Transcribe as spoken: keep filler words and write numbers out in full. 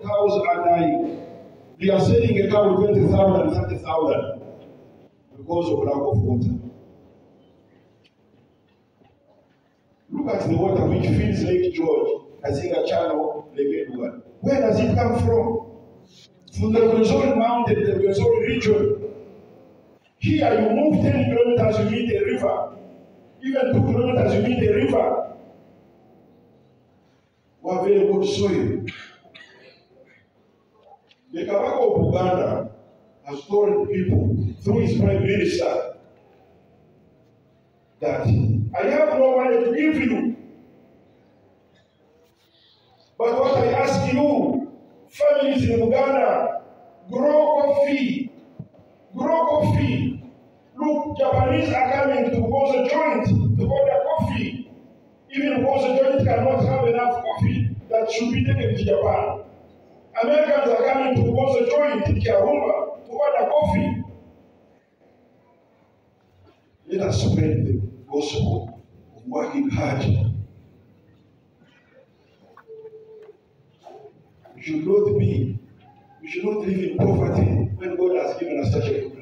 cows are dying. They are selling a cow with twenty thousand, thirty thousand because of lack of water. Look at the water which feeds Lake George, Kazinga Channel, Lake Edward. Where does it come from? From the Rwenzori Mountain, the Rwenzori region. Here you move ten kilometers, you meet a river. Even two kilometers, you meet a river. We have very good soil. The Kabaka of Uganda has told people through his prime minister that I have no money to give you. But what I ask you, families in Uganda, grow coffee. Grow coffee. Look, Japanese are coming to Bozo Joint to order coffee. Even Bozo Joint cannot have enough coffee that should be taken to Japan. Americans are coming to Bozo Joint in Kiarumba to order coffee. Let us spread the gospel of working hard. We should not be, we should not live in poverty when God has given us such a